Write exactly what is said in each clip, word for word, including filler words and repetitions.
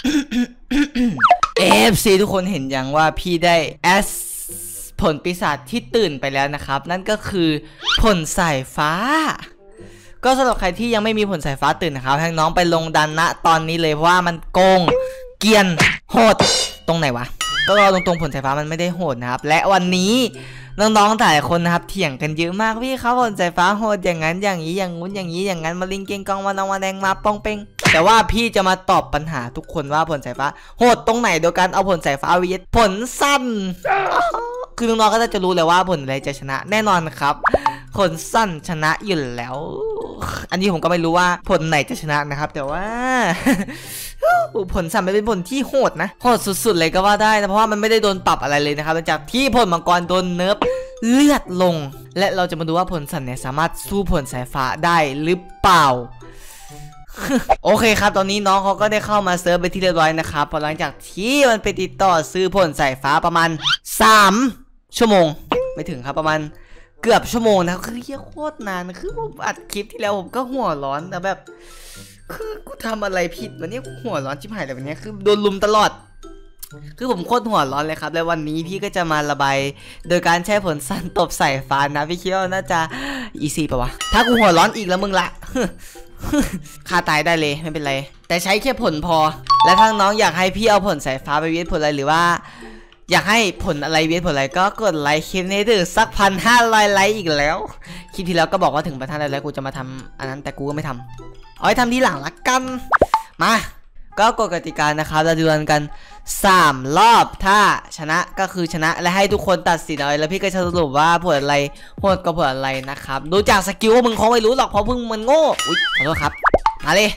เอฟซีทุกคนเห็นยังว่าพี่ได้แอสผลปีศาจที่ตื่นไปแล้วนะครับนั่นก็คือผลสายฟ้าก็สำหรับใครที่ยังไม่มีผลสายฟ้าตื่นนะครับให้น้องไปลงดันนะตอนนี้เลยเพราะว่ามันโกงเกียนโหดตรงไหนวะก็รอตรงๆผลสายฟ้ามันไม่ได้โหดนะครับและวันนี้น้องๆหลายคนนะครับเถียงกันเยอะมากพี่เขาผลสายฟ้าโหดอย่างนั้นอย่างนี้อย่างงู้นอย่างนี้อย่างนั้นมาลิงเกงกองมาลองมาแดงมาป้องเป้งแต่ว่าพี่จะมาตอบปัญหาทุกคนว่าผลสายฟ้าโหดตรงไหนโดยการเอาผลสายฟ้าวิทผลสั้นคือน้องๆก็จะรู้เลยว่าผลอะไรจะชนะแน่นอนครับผลสั้นชนะอยู่แล้วอันนี้ผมก็ไม่รู้ว่าผลไหนจะชนะนะครับแต่ว่าผลสั้นไม่เป็นผลที่โหดนะโหดสุดๆเลยก็ว่าได้นะเพราะว่ามันไม่ได้โดนปรับอะไรเลยนะครับหลังจากที่ผลมังกรโดนเนิร์ฟเลือดลงและเราจะมาดูว่าผลสั้นเนี่ยสามารถสู้ผลสายฟ้าได้หรือเปล่าโอเคครับตอนนี้น้องเขาก็ได้เข้ามาเซิร์ฟไปที่เรียบร้อยนะครับพอหลังจากที่มันไปติดต่อซื้อผลสายฟ้าประมาณสามชั่วโมงไม่ถึงครับประมาณเกือบชั่วโมงนะครับคือเฮียโคตรนานคือผมอัดคลิปที่แล้วผมก็หัวร้อนแต่แบบคือกูทำอะไรผิดวันนี้กูหัวร้อนชิบหายแต่วันนี้คือโดนลุมตลอดคือผมโคตรหัวร้อนเลยครับและวันนี้พี่ก็จะมาระบายโดยการใช้ผลสั้นตบใส่ฟ้านะพี่คิดว่าน่าจะอีซี่ป่ะวะถ้ากูหัวร้อนอีกแล้วมึงละฆ่าตายได้เลยไม่เป็นไรแต่ใช้แค่ผลพอและถ้าน้องอยากให้พี่เอาผลสายฟ้าไปเวทผลอะไรหรือว่าอยากให้ผลอะไรเวทผลอะไรก็กดไลค์คลิปนี้ถึงสักพันห้าร้อยไลค์อีกแล้วคลิปที่แล้วก็บอกว่าถึงพันห้าร้อยไลค์กูจะมาทำอันนั้นแต่กูก็ไม่ทำเอาไว้ทำทีหลังละกันมาก็กฎกติกานะครับเราดูกันสามรอบถ้าชนะก็คือชนะและให้ทุกคนตัดสินเอาแล้วพี่ก็จะสรุปว่าผลอะไรโหดกับผลอะไรนะครับดูจากสกิลมึงคงไม่รู้หรอกเพราะมึงมันโง่อุ๊ยขอโทษครับมาเลย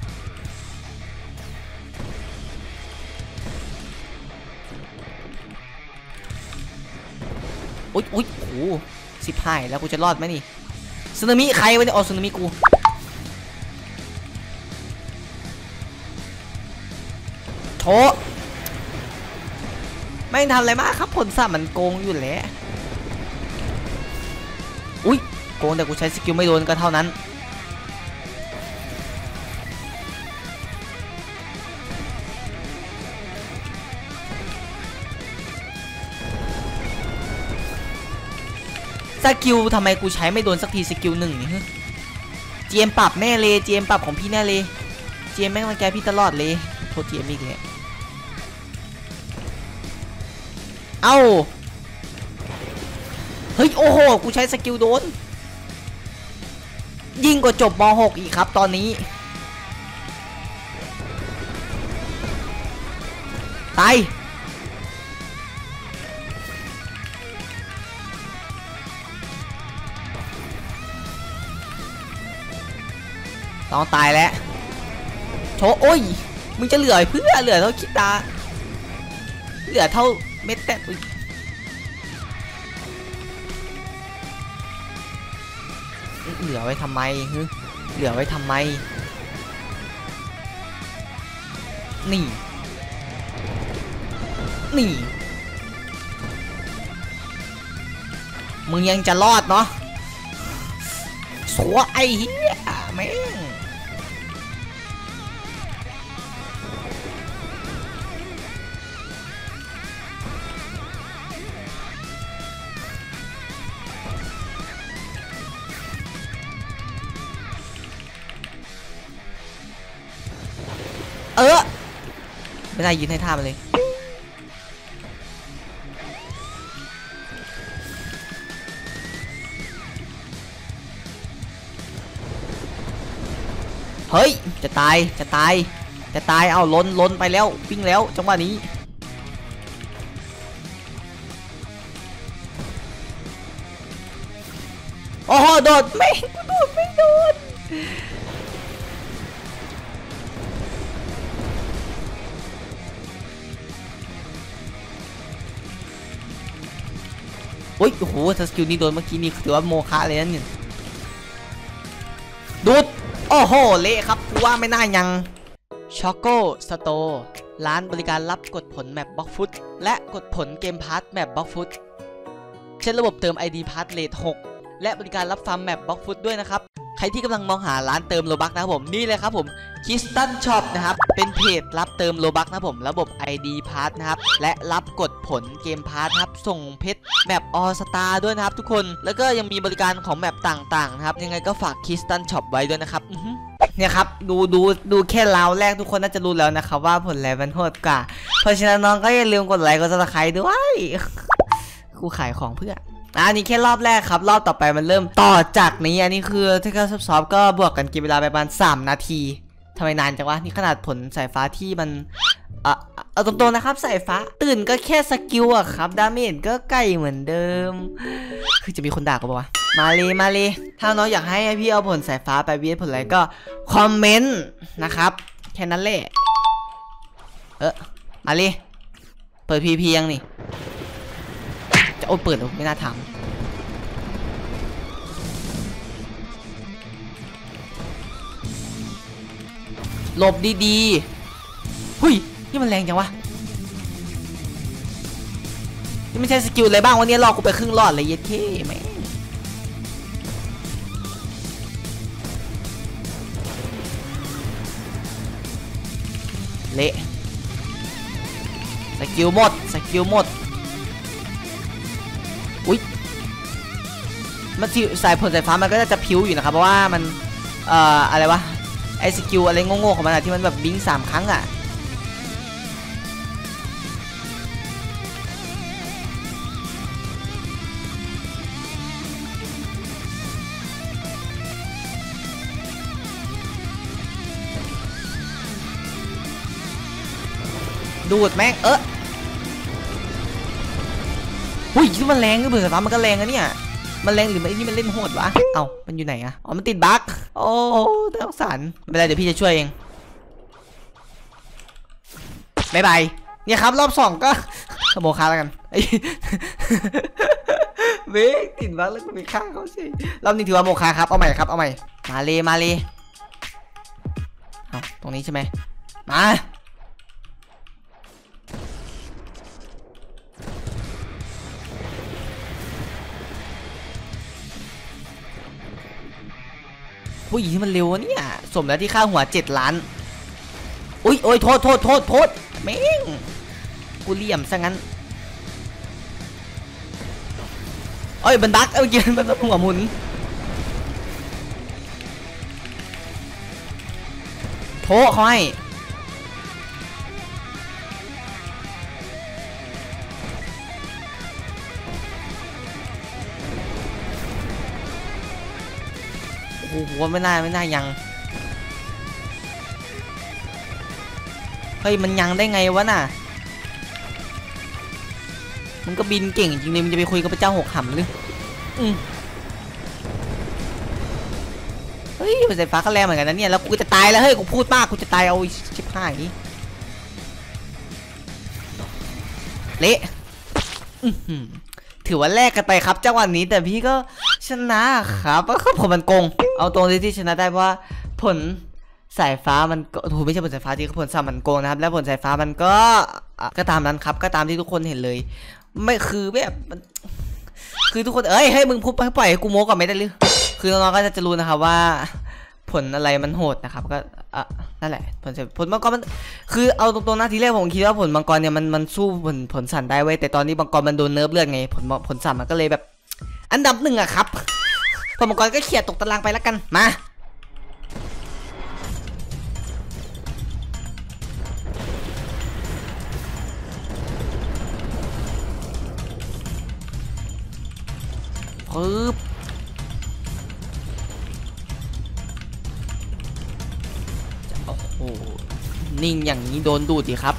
อุ๊ยอุ๊ยโอ้สิบห้าแล้วกูจะรอดไหมนี่สึนามิใครวะเนี่ยอ๋อสึนามิกูโถไม่ทำอะไรมากครับผลสั้นมันโกงอยู่แล้วอุ้ยโกงแต่กูใช้สกิลไม่โดนก็เท่านั้นสกิลทำไมกูใช้ไม่โดนสักทีสกิลหนึ่งนี่เจมปรับแน่เลยเจมปรับของพี่แน่เลยเจมแม่งมาแกพี่ตลอดเลยโทษเจมอีกแล้วเอ้าเฮ้ยโอ้โหกูใช้สกิลโดนยิ่งกว่าจบม หกอีกครับตอนนี้ตายต้องตายแล้วโถโอ้ยมึงจะเหลือเพื่อเหลือเท่าคิดตาเหลือเท่าเม็ดแต่เหลือไว้ทำไมฮึเหลือไว้ทำไมนี่นี่มึงยังจะรอดเนาะสัวไอ้เหี้ยแม่งเออไม่ได้ยืนให้ท่ามาเลยเฮ้ยจะตายจะตายจะตายเอาล้นล้นไปแล้ววิ่งแล้วจังหวะนี้โอ้โหโดดไม่โดดไม่โดดโอ้ยโอ้โหถ้าสกิลนี้โดนเมื่อกี้นี่ถือว่าโมฆะเลยนั่นเนี่ยดูดโอ้โหเละครับกูว่าไม่น่ายังช็อกโกสโตร์ร้านบริการรับกดผลแมปบล็อกฟุตและกดผลเกมพาร์ทแมปบล็อกฟุตใช้ระบบเติม ไอ ดี พาร์ทเลทหกและบริการรับฟาร์มแมปบล็อกฟุตด้วยนะครับใรที่กำลังมองหาร้านเติมโลบักนะครับผมนี่เลยครับผมคิสตันช็อปนะครับเป็นเพจรับเติมโลบักนะครับผมระบบ ไอ ดี Pass นะครับและรับกดผลเกมพาร์ทครับส่งเพชรแมปออสตาด้วยนะครับทุกคนแล้วก็ยังมีบริการของแมปต่างๆนะครับยังไงก็ฝากคิสตันช็อปไว้ด้วยนะครับเนี่ยครับดูดูดูแค่ราวแรกทุกคนน่าจะรู้แล้วนะครับว่าผลแลมันโหดกว่าเพราะฉะนั้นน้องก็อย่าลืมกดไลค์กดซับสไครต์ด้วยกูขายของเพื่ออันนี้แค่รอบแรกครับรอบต่อไปมันเริ่มต่อจากนี้อันนี้คือถ้าเกิดซอฟๆก็บวกกันกินเวลาไปประมาณสามนาทีทำไมนานจังวะนี่ขนาดผลสายฟ้าที่มันเออเอาตรงๆนะครับสายฟ้าตื่นก็แค่สกิลอะครับดาเมจก็ใกล้เหมือนเดิมคือจะมีคนด่ากูปะวะมาเลยมาเลยถ้าน้องอยากให้พี่เอาผลสายฟ้าไปเวียดผลอะไรก็คอมเมนต์นะครับแค่นั้นแหละเออมาเลยเปิดพีพียังนี่จะโอ้เปิดหรอไม่น่าทำหลบดีๆหุยนี่มันแรงจังวะนี่ไม่ใช่สกิลอะไรบ้างวันนี้รอกูไปครึ่งรอดเลยเย็ดเท่ไหมเละสกิลหมดสกิลหมดอุ๊ยมันสายผลสายฟ้ามันก็จะพิ้วอยู่นะครับเพราะว่ามันเอ่ออะไรวะไอสกิลอะไรโง่ๆของมันอะที่มันแบบบิงสามครั้งอะดูดแม่งเออหุ้ยที่มันแรงก็เบื่อฟ้ามันก็แรงนะเนี่ยมันแรงหรือไอ้นี่มันเล่นโหดวะเอ้ามันอยู่ไหนอะอ๋อมันติดบั๊กโอ้น่าสงสารไม่เป็นไรเดี๋ยวพี่จะช่วยเองบายบายเนี่ยครับรอบสองก็ขโมยค้าแล้วกันเว้ยติดบั๊กแล้วก็ไปฆ่าเขาสิรอบนี้ถือว่าโมฆะครับเอาใหม่ครับเอาใหม่มาเลยมาเลยเอาตรงนี้ใช่ไหมมาผู้หญิงที่มันเร็วเนี่ยสมแล้วที่ค่าหัวเจ็ดล้านอุ้ยโอ้ยโทษโทษโทษโทษแม่งกูเหลี่ยมซะงั้นเอ้ยบันดักเอ้ยเมื่อกี้มันหัวหมุนโทษเขาให้โอ้โหไม่น่าไม่น่ายังเฮ้ยมันยังได้ไงวะน่ะมันก็บินเก่งจริงเลยมันจะไปคุยกับพระเจ้าหกหำหรืออืมเฮ้ยมันสายฟ้าก็แรงเหมือนกันนะเนี่ยแล้วกูจะตายแล้วเฮ้ยกูพูดมากกูจะตายเอาชิบหายเละถือว่าแลกกันไปครับจังหวะนี้แต่พี่ก็ชนะครับก็ผมมันโกงเอาตรงที่ชนะได้เพราะว่าผลสายฟ้ามันก็ถูกไม่ใช่ผลสายฟ้าที่ผลสามมันโกงนะครับและผลสายฟ้ามันก็ก็ตามนั้นครับก็ตามที่ทุกคนเห็นเลยไม่คือแบบมันคือทุกคนเอ้ยให้มึงพูดไปปล่อยให้กูโม้ก่อนไม่ได้หรือคือน้องๆก็จะรู้นะครับว่าผลอะไรมันโหดนะครับก็อ่ะนั่นแหละผลผลมังกรมันคือเอาตรงๆนะทีแรกผมคิดว่าผลมังกรเนี่ยมันมันสู้ผลผลสันได้เว้ยแต่ตอนนี้มังกรมันโดนเนิร์ฟเลือดไงผลผลสันมันก็เลยแบบอันดับหนึ่งอะครับผลมังกรก็เขี่ยตกตารางไปแล้วกันมาปึ๊บโอ้โหนิ่งอย่างนี้โดนดูดดิครับ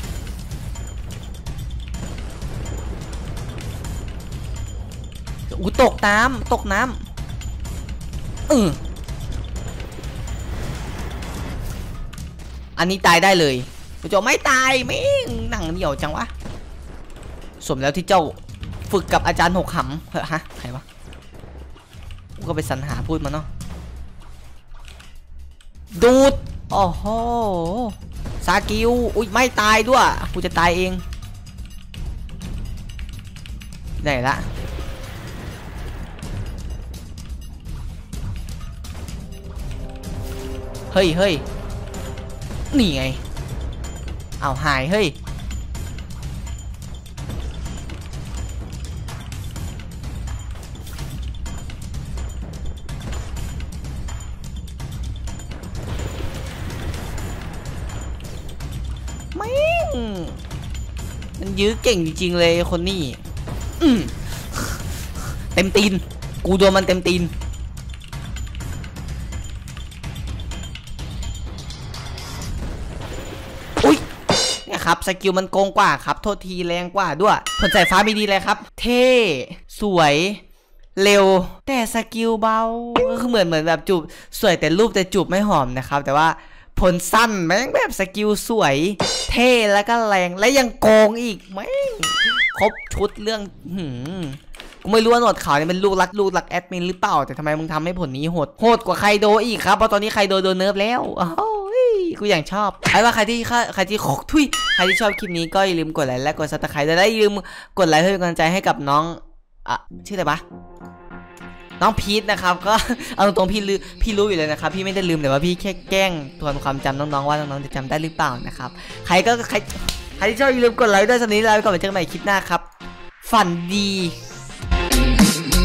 อู้ตกน้ำตกน้ำเอออันนี้ตายได้เลยกูจะไม่ตายไม่หนังเหนียวจังวะสมแล้วที่เจ้าฝึกกับอาจารย์หกหำเหรอฮะใครวะกูก็ไปสรรหาพูดมาเนาะดูดโอ้โหซากิวอุ้ยไม่ตายด้วยกูจะตายเองได้ละเฮ้ยเฮ้ยนี่ไงเอาหายเฮ้ยไม่มันยื้อเก่งจริงๆเลยคนนี้อืมเต็มตีนกูโดนมันเต็มตีนอุ้ยเนี่ยครับสกิลมันโกงกว่าครับโทษทีแรงกว่าด้วยผลสายฟ้ามีดีเลยครับเท่สวยเร็วแต่สกิลเบาก็คือเหมือนเหมือนแบบจูบสวยแต่รูปแต่จูบไม่หอมนะครับแต่ว่าผลสั้นแม่งแบบสกิลสวยเท่แล้วก็แรงและยังโกงอีกแม่งครบชุดเรื่องหืมกูไม่รู้ว่าหนวดขาวเนี่ยเป็นลูกรักลูกรักแอดมินหรือเปล่าแต่ทำไมมึงทำให้ผลนี้โหดโหดกว่าใครโดอีกครับเพราะตอนนี้ใครโดโดนเนิร์ฟแล้วโอ้ยกูอย่างชอบไอ้ว่าใครที่ใครที่ขกทุยใครที่ชอบคลิปนี้ก็อย่าลืมกดไลค์และกดซับสไครต์ด้วยและอย่าลืมกดไลค์เพื่อเป็นกำลังใจให้กับน้องอ่ะชื่ออะไรปะน้องพีทนะครับก็เอาตรงๆพี่รู้พี่รู้อยู่เลยนะครับพี่ไม่ได้ลืมแต่ว่าพี่แค่แกล้งทวนความจำน้องๆว่าน้องๆจะจำได้หรือเปล่านะครับใครก็ใครใครที่ชอบอย่าลืมกดไลค์ด้วยสำหรับนี้ลาไปก่อนไปเจอกันใหม่คลิปหน้าครับฝันดี